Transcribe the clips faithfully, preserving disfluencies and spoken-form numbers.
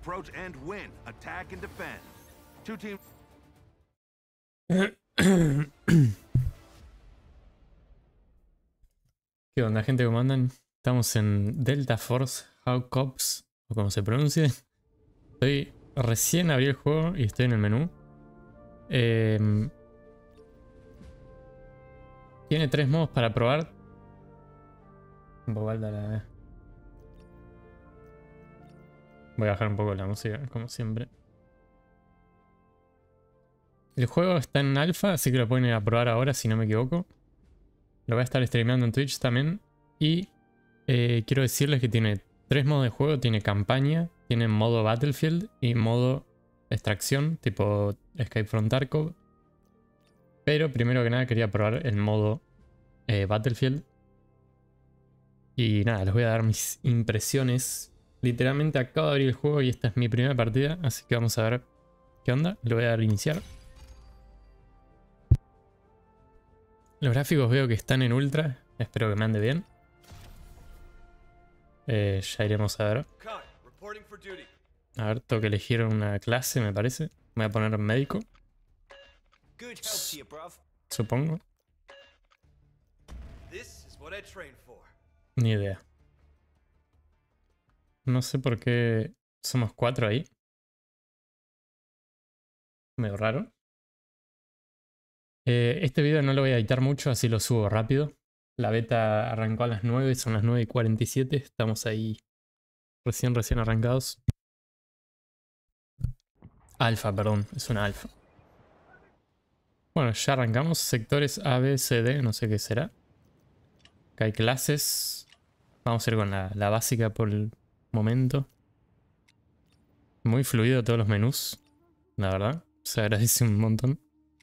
approach and win. Attack and defend. Two teams. ¿Qué onda, gente? ¿Cómo andan? Estamos en Delta Force Hawkops, o como se pronuncie. Estoy recién abrí el juego y estoy en el menú. Eh, tiene tres modos para probar. Un poco alta la... Voy a bajar un poco la música, como siempre. El juego está en alfa, así que lo pueden ir a probar ahora, si no me equivoco. Lo voy a estar streameando en Twitch también. Y eh, quiero decirles que tiene tres modos de juego. Tiene campaña, tiene modo Battlefield y modo extracción, tipo Escape from Tarkov. Pero primero que nada quería probar el modo eh, Battlefield. Y nada, les voy a dar mis impresiones. Literalmente acabo de abrir el juego y esta es mi primera partida. Así que vamos a ver qué onda. Le voy a dar a iniciar. Los gráficos veo que están en ultra. Espero que me ande bien. Eh, ya iremos a ver. A ver, tengo que elegir una clase, me parece. Me voy a poner médico. Supongo. Ni idea. No sé por qué somos cuatro ahí. Medio raro. Eh, este video no lo voy a editar mucho, así lo subo rápido. La beta arrancó a las nueve, son las nueve y cuarenta y siete. Estamos ahí recién, recién arrancados. Alfa, perdón, es una alfa. Bueno, ya arrancamos. Sectores A, B, C, D, no sé qué será. Acá hay clases. Vamos a ir con la, la básica por el momento. Muy fluido todos los menús, la verdad. Se agradece un montón.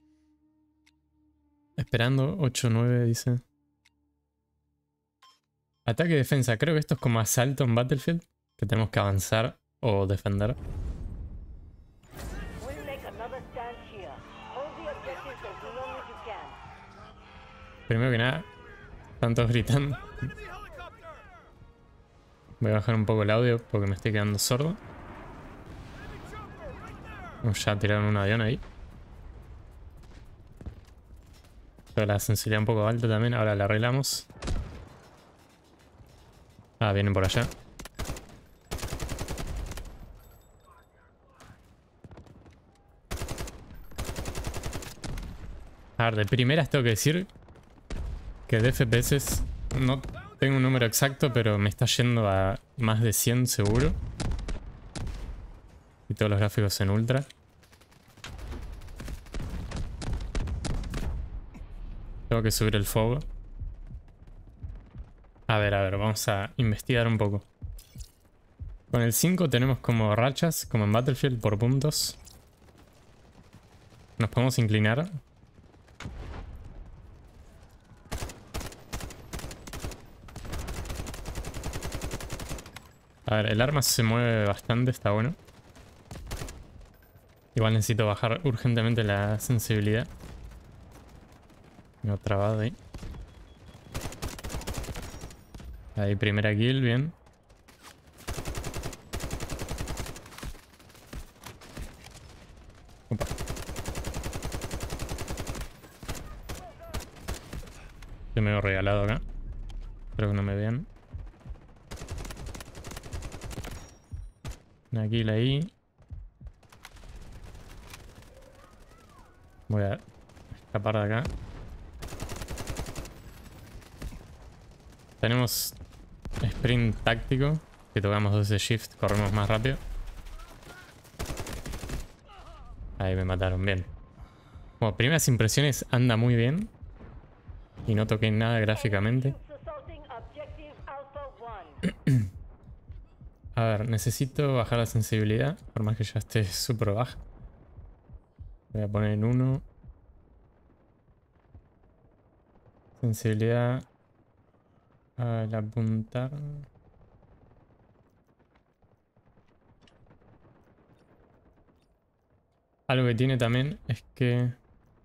Esperando, ocho nueve dice. Ataque y defensa. Creo que esto es como asalto en Battlefield. Que tenemos que avanzar o defender. Primero que nada, están todos gritando. Voy a bajar un poco el audio porque me estoy quedando sordo. Ya tiraron un avión ahí. Pero la sensibilidad un poco alta también. Ahora la arreglamos. Ah, vienen por allá. A ver, de primeras tengo que decir que de F P S no tengo un número exacto, pero me está yendo a más de cien seguro. Y todos los gráficos en ultra. Tengo que subir el fuego. A ver, a ver, vamos a investigar un poco. Con el cinco tenemos como rachas, como en Battlefield, por puntos. Nos podemos inclinar. A ver, el arma se mueve bastante, está bueno. Igual necesito bajar urgentemente la sensibilidad. Me he trabado ahí. Ahí, primera kill, bien. Opa. Yo me veo regalado acá. Espero que no me vean. Una kill ahí. Voy a escapar de acá. Tenemos sprint táctico. Si tocamos doce shift corremos más rápido. Ahí me mataron, bien. Como primeras impresiones anda muy bien. Y no toqué nada gráficamente. A ver, necesito bajar la sensibilidad. Por más que ya esté súper baja. Voy a poner en uno. Sensibilidad al apuntar. Algo que tiene también es que...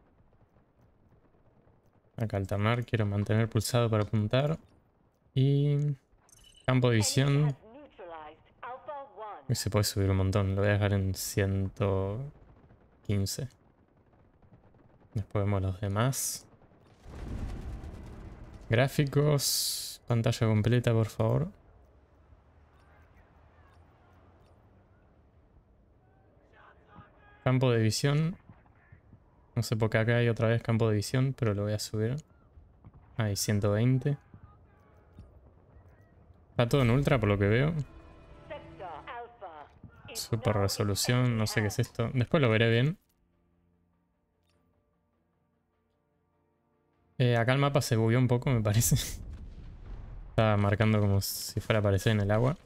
Acá alternar, quiero mantener pulsado para apuntar. Y... Campo de visión. Y se puede subir un montón. Lo voy a dejar en ciento quince. Después vemos los demás. Gráficos. Pantalla completa, por favor. Campo de visión. No sé por qué acá hay otra vez campo de visión, pero lo voy a subir. Hay ciento veinte. Está todo en ultra por lo que veo. Super resolución, no sé qué es esto. Después lo veré bien. Eh, acá el mapa se bugueó un poco, me parece. Estaba marcando como si fuera a aparecer en el agua.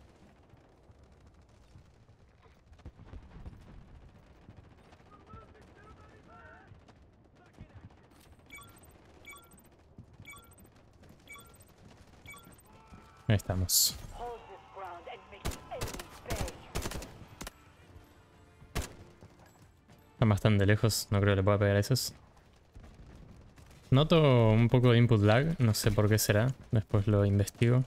Ahí estamos. Están bastante lejos, no creo que le pueda pegar a esos. Noto un poco de input lag, no sé por qué será. Después lo investigo.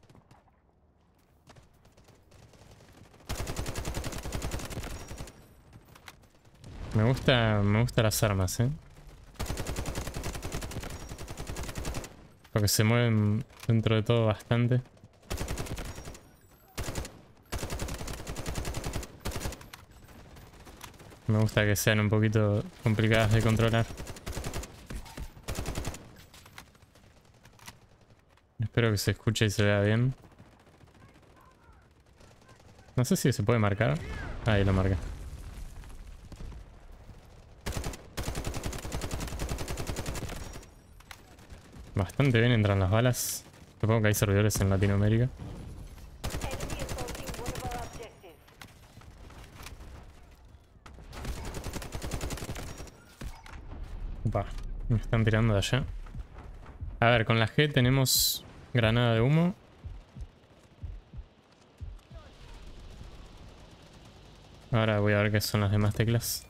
Me gusta, me gustan las armas, eh. Porque se mueven dentro de todo bastante. Me gusta que sean un poquito complicadas de controlar. Espero que se escuche y se vea bien. No sé si se puede marcar. Ahí lo marca. Bastante bien entran las balas. Supongo que hay servidores en Latinoamérica. Upa, me están tirando de allá. A ver, con la G tenemos granada de humo. Ahora voy a ver qué son las demás teclas.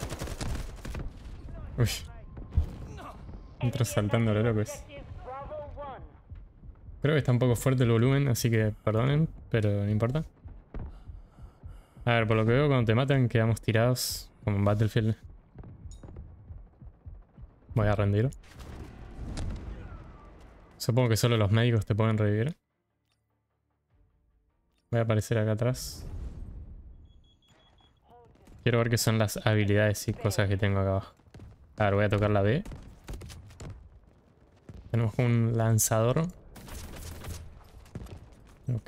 Uy. Entro saltando lo loco es. Creo que está un poco fuerte el volumen, así que perdonen, pero no importa. A ver, por lo que veo, cuando te matan quedamos tirados como en Battlefield. Voy a rendir. Supongo que solo los médicos te pueden revivir. Voy a aparecer acá atrás. Quiero ver qué son las habilidades y cosas que tengo acá abajo. A ver, voy a tocar la B. Tenemos un lanzador. Ok.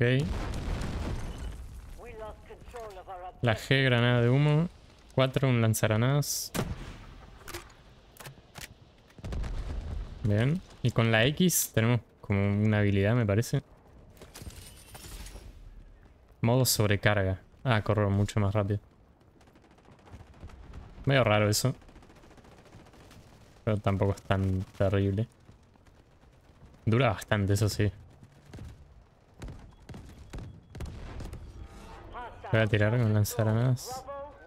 La G, granada de humo. cuatro, un lanzagranadas. Bien. Y con la X tenemos como una habilidad, me parece. Modo sobrecarga. Ah, corro mucho más rápido. Medio raro eso. Pero tampoco es tan terrible. Dura bastante, eso sí. Voy a tirar con lanzagranadas.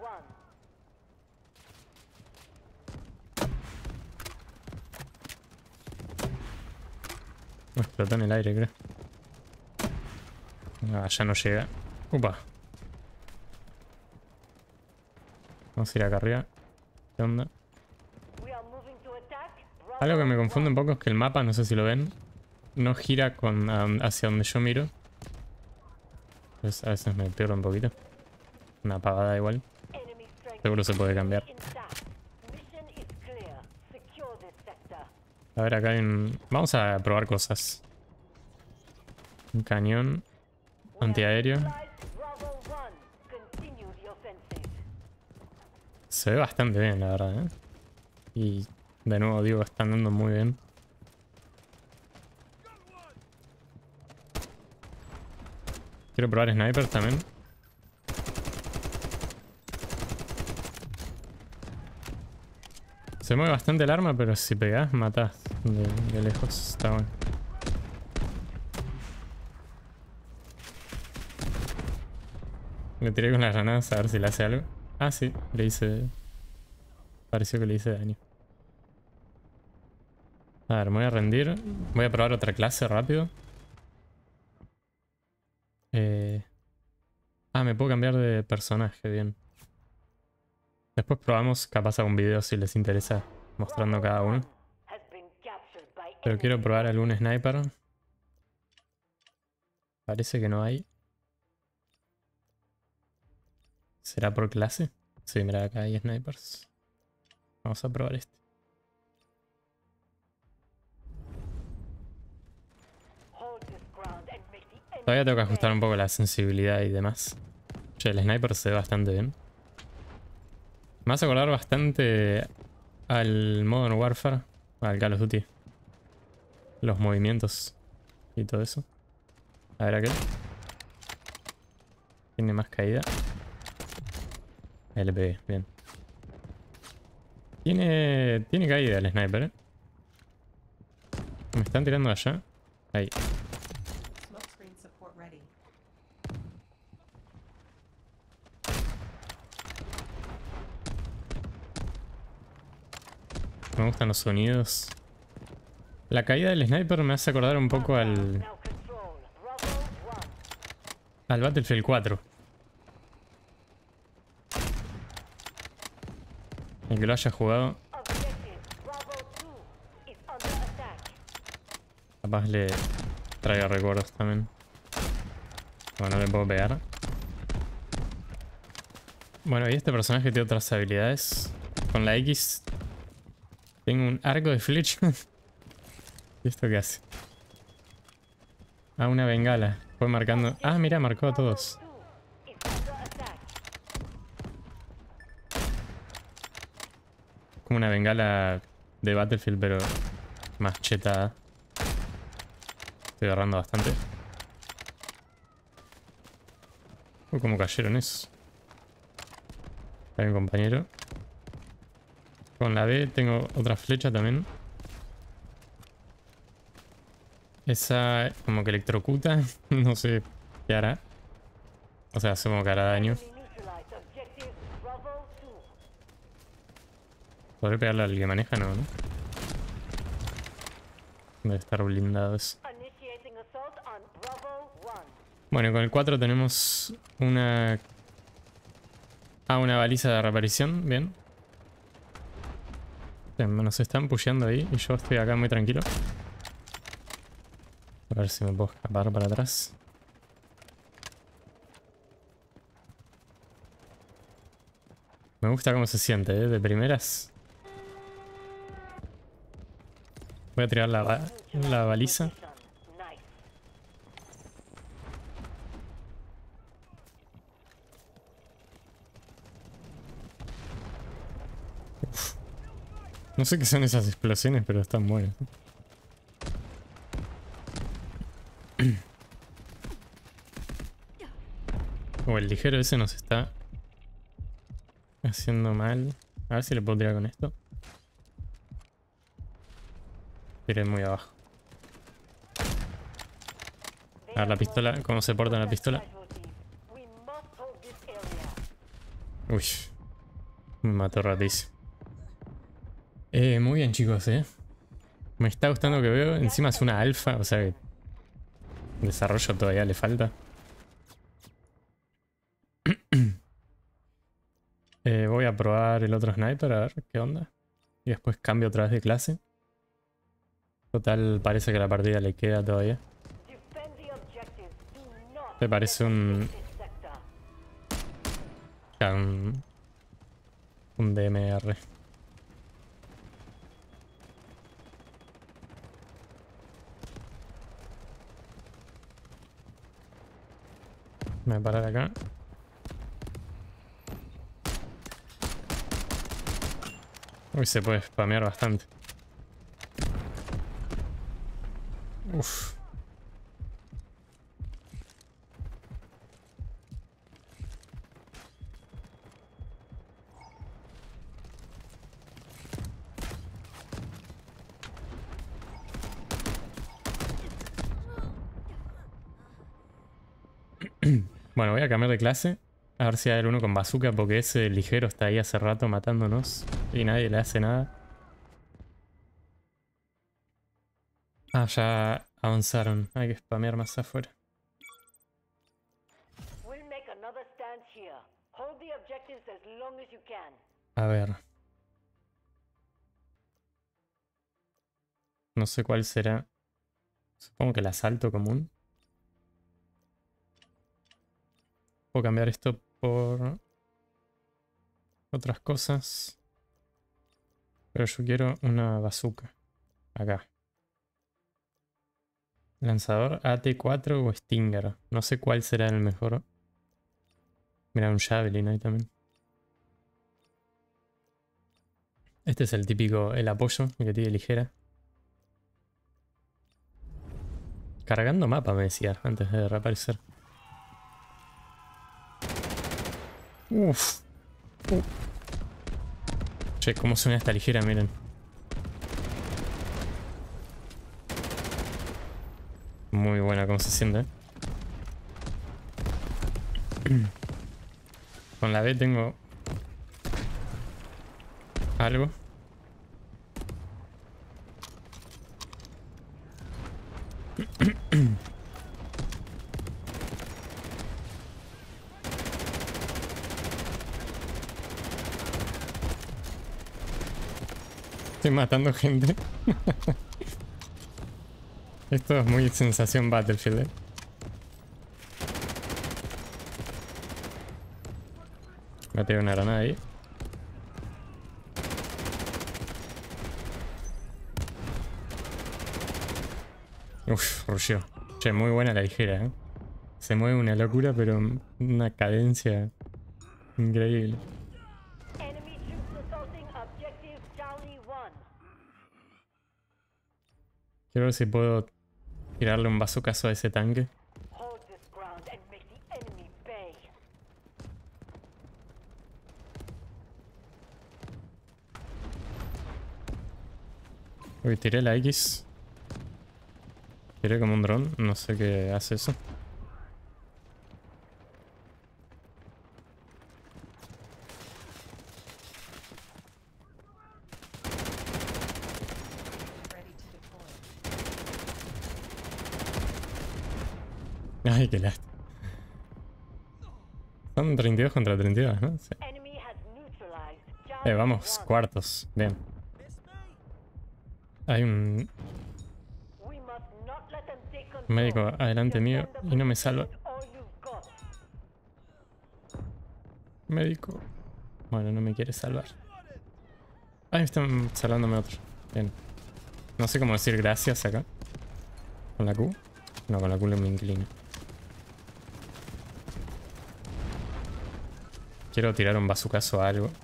Me explotó en el aire, creo. Ah, ya no llega. Upa. Vamos a ir acá arriba. ¿Qué onda? Algo que me confunde un poco es que el mapa, no sé si lo ven, no gira con, um, hacia donde yo miro. Pues a veces me pierdo un poquito. Una pavada igual. Seguro se puede cambiar. A ver, acá hay un... Vamos a probar cosas. Un cañón antiaéreo. Se ve bastante bien, la verdad, ¿eh? Y de nuevo digo, están dando muy bien. Quiero probar snipers también. Se mueve bastante el arma, pero si pegás, matás de, de lejos. Está bueno. Le tiré con las granadas a ver si le hace algo. Ah, sí, le hice... Pareció que le hice daño. A ver, me voy a rendir. Voy a probar otra clase rápido. Eh... Ah, me puedo cambiar de personaje, bien. Después probamos, capaz hago un video si les interesa, mostrando cada uno. Pero quiero probar algún sniper. Parece que no hay. ¿Será por clase? Sí, mira, acá hay snipers. Vamos a probar este. Todavía tengo que ajustar un poco la sensibilidad y demás. Che, el sniper se ve bastante bien. Me hace acordar bastante al Modern Warfare, al Call of Duty. Los movimientos y todo eso. A ver aquel. Tiene más caída. Ahí le pegué, bien. Tiene, tiene caída el sniper, eh. Me están tirando allá. Ahí. Me gustan los sonidos. La caída del sniper me hace acordar un poco al... al Battlefield cuatro. El que lo haya jugado. Capaz le traiga recuerdos también. Bueno, no le puedo pegar. Bueno, y este personaje tiene otras habilidades. Con la X tengo un arco de flecha. ¿Y esto qué hace? Ah, una bengala. Fue marcando... Ah, mira, marcó a todos. Como una bengala de Battlefield, pero más chetada. Estoy agarrando bastante. Uy, cómo cayeron esos. Está mi compañero. Con la B tengo otra flecha también. Esa como que electrocuta. No sé qué hará. O sea, asumo que hará daño. ¿Podré pegarle al que maneja? No, ¿no? Debe estar blindado eso. Bueno, con el cuatro tenemos una... Ah, una baliza de reaparición. Bien. Bien, nos están pusheando ahí y yo estoy acá muy tranquilo. A ver si me puedo escapar para atrás. Me gusta cómo se siente, ¿eh? De primeras. Voy a tirar la, ba la baliza. Uf. No sé qué son esas explosiones, pero están buenas. O el ligero ese nos está haciendo mal. A ver si le puedo tirar con esto. Tiré muy abajo. A ver la pistola, cómo se porta la pistola. Uy, me mató ratísimo. Eh, muy bien chicos, eh. Me está gustando lo que veo. Encima es una alfa, o sea que desarrollo todavía le falta. eh, voy a probar el otro sniper a ver qué onda. Y después cambio otra vez de clase. Total, parece que la partida le queda todavía. Me parece un... Un, un D M R. Me voy a parar acá. Uy, se puede spamear bastante. Uf. Bueno, voy a cambiar de clase. A ver si hay alguno con bazooka, porque ese ligero está ahí hace rato matándonos y nadie le hace nada. Ah, ya avanzaron. Hay que spamear más afuera. A ver. No sé cuál será. Supongo que el asalto común. Puedo cambiar esto por otras cosas. Pero yo quiero una bazooka. Acá. Lanzador A T cuatro o Stinger. No sé cuál será el mejor. Mira, un Javelin ahí también. Este es el típico, el apoyo, el que tiene ligera. Cargando mapa me decía antes de reaparecer. Uff. Uh. Che, cómo suena esta ligera, miren. Muy buena cómo se siente. Con la B tengo algo. Estoy matando gente. Esto es muy sensación Battlefield, ¿eh? Me tengo una granada ahí. Uff, rusheo. Che, muy buena la ligera, ¿eh? Se mueve una locura, pero una cadencia increíble. Quiero ver si puedo tirarle un bazookazo a ese tanque. Uy, tiré la X. Tiré como un dron, no sé qué hace eso. Ay, qué lástima. Son treinta y dos contra treinta y dos, ¿no? Sí. Eh, vamos, cuartos. Bien. Hay un médico adelante mío y no me salva. Médico. Bueno, no me quiere salvar. Ahí están salvándome otro. Bien. No sé cómo decir gracias acá. ¿Con la Q? No, con la Q me inclino. Quiero tirar un bazookazo a algo.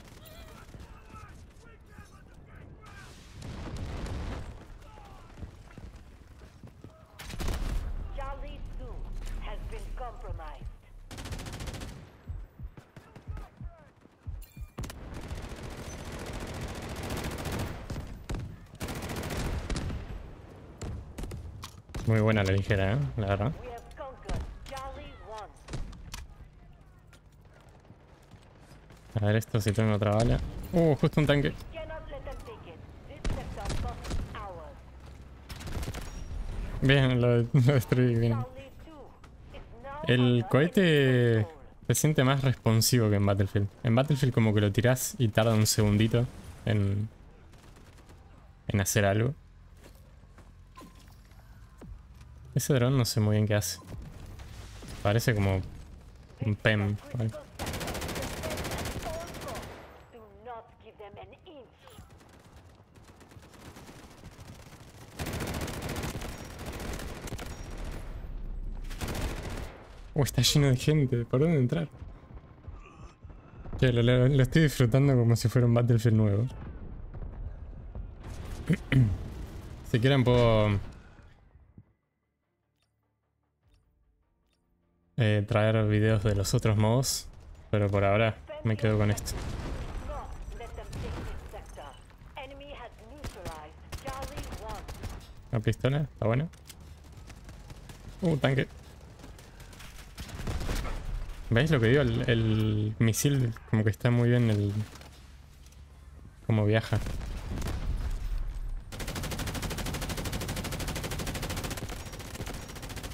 Muy buena la ligera, ¿eh? La verdad. A ver esto si tengo otra bala. Uh, justo un tanque. Bien, lo, lo destruí bien. El cohete se siente más responsivo que en Battlefield. En Battlefield como que lo tirás y tarda un segundito en, en hacer algo. Ese dron no sé muy bien qué hace. Parece como un P E M. ¿Vale? Uy, está lleno de gente. ¿Por dónde entrar? Che, lo, lo, lo estoy disfrutando como si fuera un Battlefield nuevo. Si quieren puedo eh, traer videos de los otros modos, pero por ahora me quedo con esto. La pistola, está buena. Uh, tanque. ¿Veis lo que digo? El, el misil como que está muy bien el... Como viaja.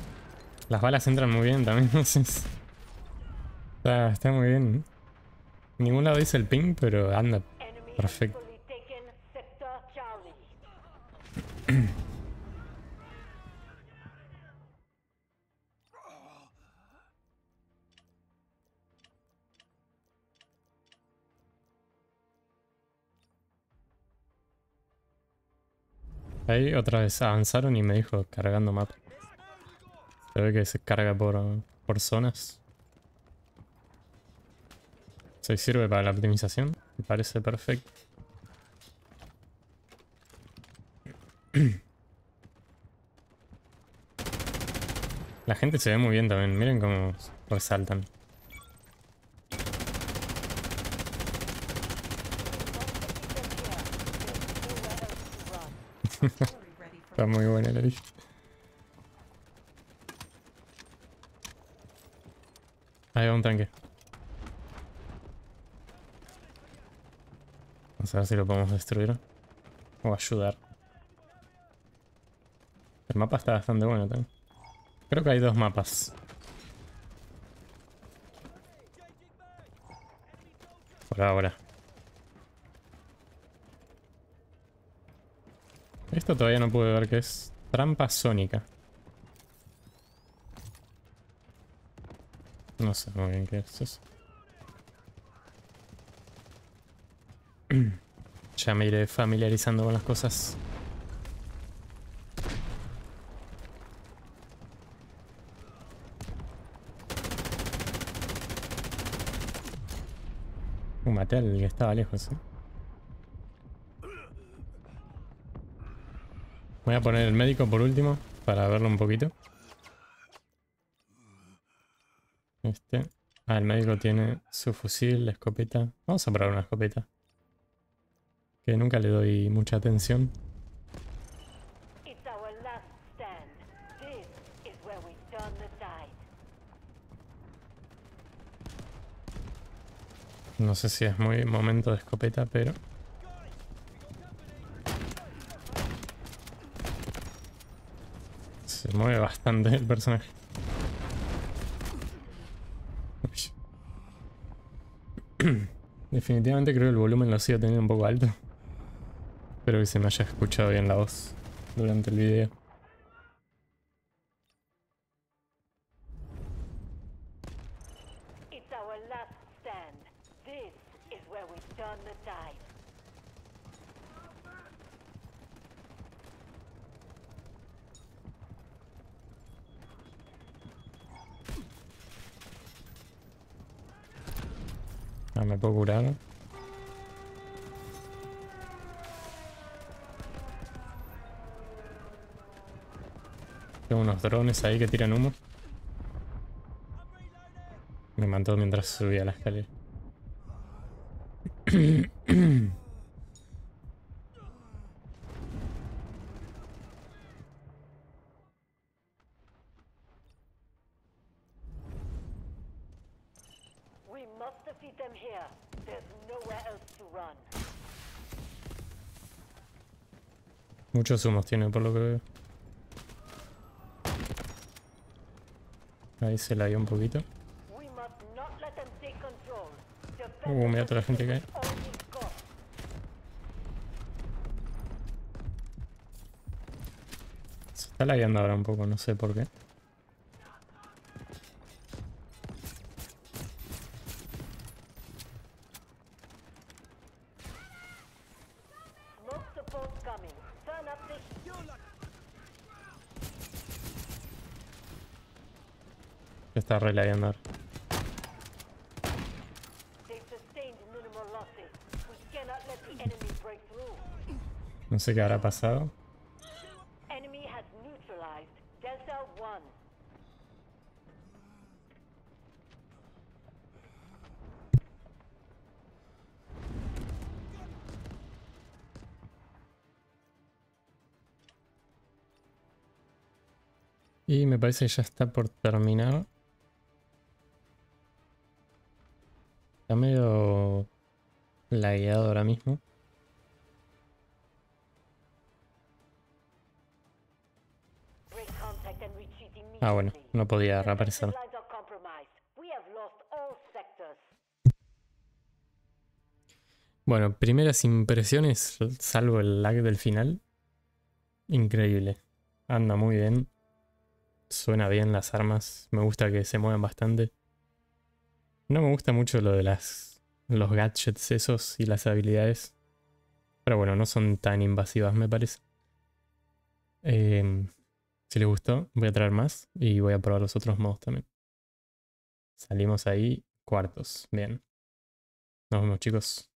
Las balas entran muy bien también, no sé. Está, está muy bien. ningún lado dice el ping, pero anda perfecto. Ahí otra vez avanzaron y me dijo cargando mapa. Se ve que se carga por, por zonas. Se sirve para la optimización. Me parece perfecto. La gente se ve muy bien también. Miren cómo resaltan. Está muy buena la lista. Ahí va un tanque. Vamos a ver si lo podemos destruir. O ayudar. El mapa está bastante bueno también. Creo que hay dos mapas. Por ahora. Esto todavía no pude ver qué es. Trampa sónica. No sé muy bien qué es eso. Ya me iré familiarizando con las cosas. Uh, maté al que estaba lejos, ¿eh? Voy a poner el médico por último, para verlo un poquito. Este. Ah, el médico tiene su fusil, la escopeta. Vamos a probar una escopeta. Que nunca le doy mucha atención. No sé si es muy momento de escopeta, pero... se mueve bastante el personaje. Definitivamente creo que el volumen lo sigo teniendo un poco alto. Espero que se me haya escuchado bien la voz durante el video. Ah, me puedo curar. Tengo unos drones ahí que tiran humo. Me mató mientras subía la escalera. Muchos humos tiene por lo que veo. Ahí se la dio un poquito. Uh, mira toda la gente que hay. Se está lagueando ahora un poco, no sé por qué. Se está re lagueando ahora. No sé qué habrá pasado. Y me parece que ya está por terminar. Está medio lagueado ahora mismo. Ah, bueno, no podía reaparecer. Bueno, primeras impresiones, salvo el lag del final. Increíble. Anda muy bien. Suena bien las armas. Me gusta que se muevan bastante. No me gusta mucho lo de las los gadgets esos y las habilidades. Pero bueno, no son tan invasivas, me parece. Eh, si les gustó, voy a traer más y voy a probar los otros modos también. Salimos ahí cuartos. Bien. Nos vemos, chicos.